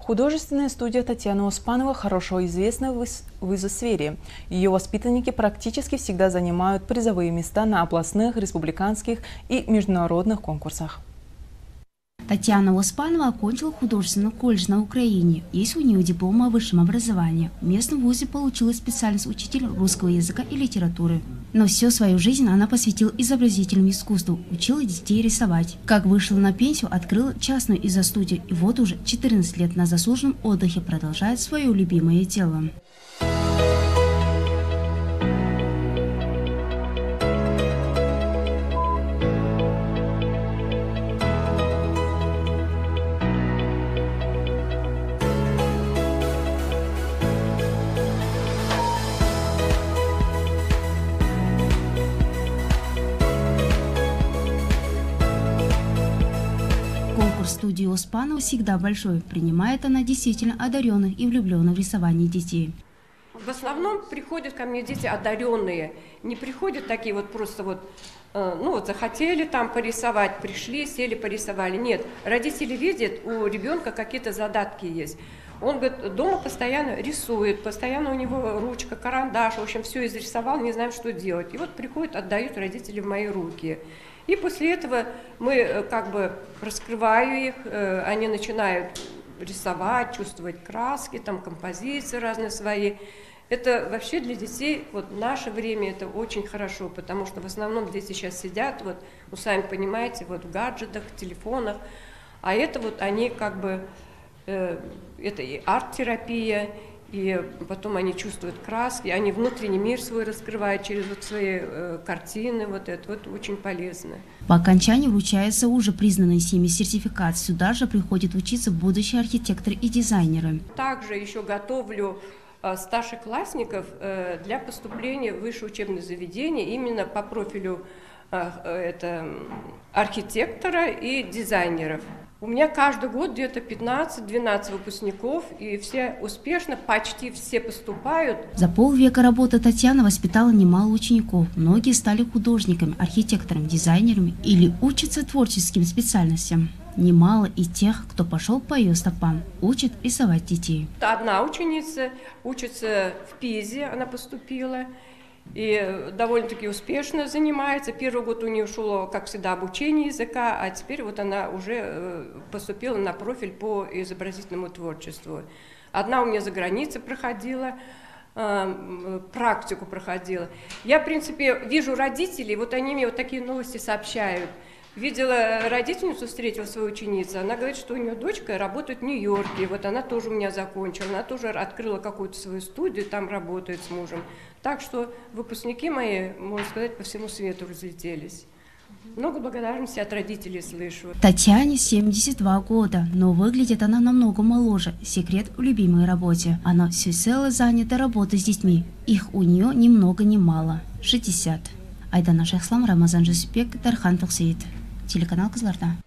Художественная студия Татьяны Оспанова хорошо известна в изо-сфере. Ее воспитанники практически всегда занимают призовые места на областных, республиканских и международных конкурсах. Татьяна Оспанова окончила художественный колледж на Украине. Есть у нее диплом о высшем образовании. В местном вузе получила специальность учитель русского языка и литературы. Но всю свою жизнь она посвятила изобразительному искусству, учила детей рисовать. Как вышла на пенсию, открыла частную изо-студию и вот уже 14 лет на заслуженном отдыхе продолжает свое любимое дело. Конкурс студии Оспанова всегда большой. Принимает она действительно одаренных и влюбленных в рисование детей. В основном приходят ко мне дети одаренные. Не приходят такие вот просто захотели там порисовать, пришли, сели, порисовали. Нет, родители видят, у ребенка какие-то задатки есть. Он, говорит, дома постоянно рисует, постоянно у него ручка, карандаш, в общем, все изрисовал, не знаем, что делать. И вот приходят, отдают родители в мои руки. И после этого мы как бы раскрываю их, они начинают рисовать, чувствовать краски, там композиции разные свои. Это вообще для детей, вот в наше время это очень хорошо, потому что в основном дети сейчас сидят, вот, вы сами понимаете, вот в гаджетах, телефонах, а это вот они как бы, это и арт-терапия, и потом они чувствуют краски, они внутренний мир свой раскрывают через вот свои картины, вот это вот очень полезно. По окончании вручается уже признанный всеми сертификат. Сюда же приходят учиться будущие архитекторы и дизайнеры. Также еще готовлю старшеклассников для поступления в высшее учебное заведение именно по профилю это архитектора и дизайнеров. У меня каждый год где-то 15-12 выпускников, и все успешно, почти все поступают. За полвека работы Татьяна воспитала немало учеников. Многие стали художниками, архитекторами, дизайнерами или учатся творческим специальностям. Немало и тех, кто пошел по ее стопам, учат рисовать детей. Одна ученица учится в Пизе, она поступила. И довольно-таки успешно занимается. Первый год у нее шло, как всегда, обучение языка, а теперь вот она уже поступила на профиль по изобразительному творчеству. Одна у меня за границей проходила, практику проходила. Я, в принципе, вижу родителей, вот они мне вот такие новости сообщают. Видела родительницу, встретила свою ученицу, она говорит, что у нее дочка работает в Нью-Йорке, вот она тоже у меня закончила, она тоже открыла какую-то свою студию, там работает с мужем. Так что выпускники мои, можно сказать, по всему свету разлетелись. Много благодарности от родителей слышу. Татьяне 72 года, но выглядит она намного моложе. Секрет в любимой работе. Она всецело занята работой с детьми. Их у нее ни много ни мало. 60. Айдана Шахслам, Рамазан Жасипек, Дархан Токсеит. Телеканал Кызылорда.